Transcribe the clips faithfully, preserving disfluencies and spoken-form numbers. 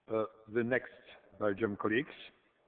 Uh, the next Belgium colleagues,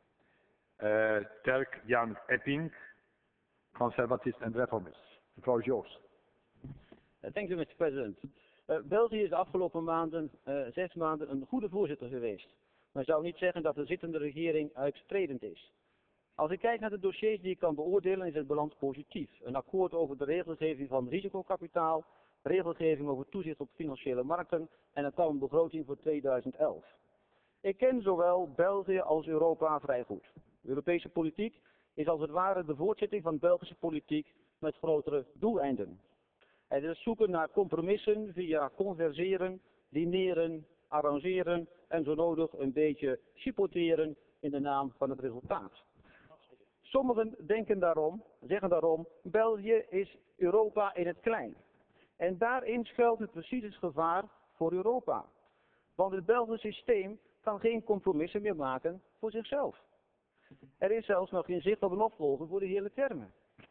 uh, Dirk Jan Epping, Conservatives and Reformists. The floor is yours. Uh, thank you, Mister President. Uh, België is de afgelopen maanden, uh, zes maanden een goede voorzitter geweest. Maar ik zou niet zeggen dat de zittende regering uittredend is. Als ik kijk naar de dossiers die ik kan beoordelen, is het balans positief. Een akkoord over de regelgeving van risicokapitaal, regelgeving over toezicht op financiële markten en een kalme begroting voor tweeduizend elf. Ik ken zowel België als Europa vrij goed. De Europese politiek is als het ware de voortzetting van Belgische politiek met grotere doeleinden. Het is zoeken naar compromissen via converseren, dineren, arrangeren en zo nodig een beetje chipoteren in de naam van het resultaat. Sommigen denken daarom, zeggen daarom, België is Europa in het klein. En daarin schuilt het precies het gevaar voor Europa. Want het Belgische systeem kan geen compromissen meer maken voor zichzelf. Er is zelfs nog geen zicht op een opvolger voor de hele termen.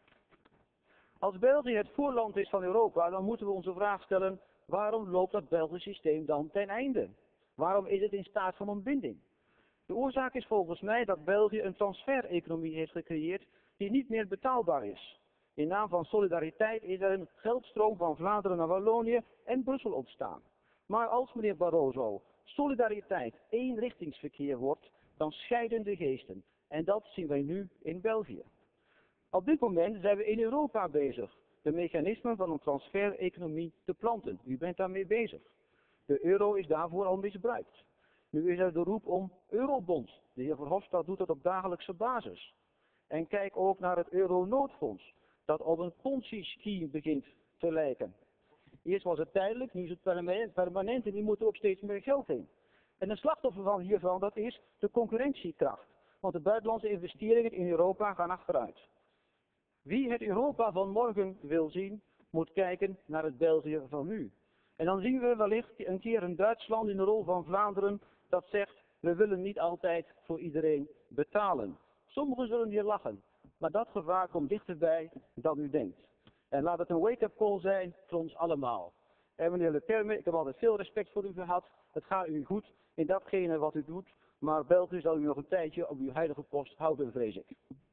Als België het voorland is van Europa, dan moeten we onze vraag stellen, waarom loopt dat Belgische systeem dan ten einde? Waarom is het in staat van ontbinding? De oorzaak is volgens mij dat België een transfereconomie heeft gecreëerd die niet meer betaalbaar is. In naam van solidariteit is er een geldstroom van Vlaanderen naar Wallonië en Brussel ontstaan. Maar als meneer Barroso solidariteit eenrichtingsverkeer wordt, dan scheiden de geesten. En dat zien wij nu in België. Op dit moment zijn we in Europa bezig de mechanismen van een transfereconomie te planten. U bent daarmee bezig. De euro is daarvoor al misbruikt. Nu is er de roep om eurobonds. De heer Verhofstadt doet dat op dagelijkse basis. En kijk ook naar het euronoodfonds, dat op een Ponzi-scheme begint te lijken. Eerst was het tijdelijk, nu is het permanent en nu moet er ook steeds meer geld in. En een slachtoffer van hiervan, dat is de concurrentiekracht. Want de buitenlandse investeringen in Europa gaan achteruit. Wie het Europa van morgen wil zien, moet kijken naar het België van nu. En dan zien we wellicht een keer een Duitsland in de rol van Vlaanderen dat zegt, we willen niet altijd voor iedereen betalen. Sommigen zullen hier lachen, maar dat gevaar komt dichterbij dan u denkt. En laat het een wake-up call zijn voor ons allemaal. En meneer Leterme, ik heb altijd veel respect voor u gehad. Het gaat u goed in datgene wat u doet, maar België zal u nog een tijdje op uw heilige post houden, vrees ik.